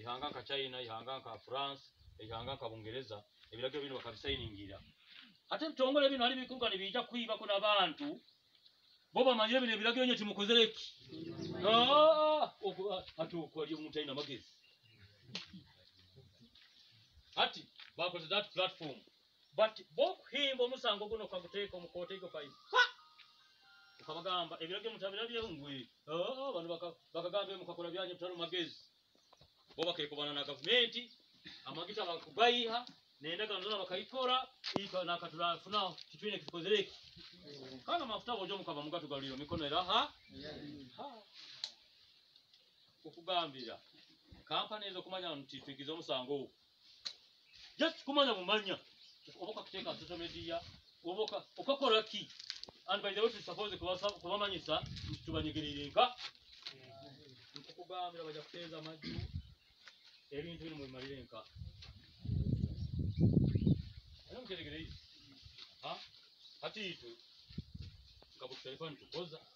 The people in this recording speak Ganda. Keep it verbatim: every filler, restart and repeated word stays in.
ihanga nka China ihanga nka France ihanga nka Bungereza ebiragiro bino bakabisayiningira ate bitongole bino ali bikuka nibija kuiba kuna bantu boba manje bino ebiragiro nyo timukozereki ah atu ko ali omuntu ayina magezi ati bakoze that platform but bokuhimba omusango guno kaguteeka omukoteko kai ukabagamba ebiragiro mutabira byehungwe ah bantu bakagamba mukakola byanye mutalo magezi boba kekobana na government amagita bakugayiha nenda kanzona bakayikora ika nakatula funa kitwine kikozereki kana mafuta bojo mukaba mugatugaliro mikono eraha ha okugambira kampani ezo kumanya nti twigiza omusango just kumanya mumanya oboka kuteka social media oboka okakola ki and by the way suppose kubasa kubamanyisa tubanyigiririnka okugambira baja kuteza amaju ebintu bino mu marirenka ano mkeregere ha hati itu ngabu telefoni tukoza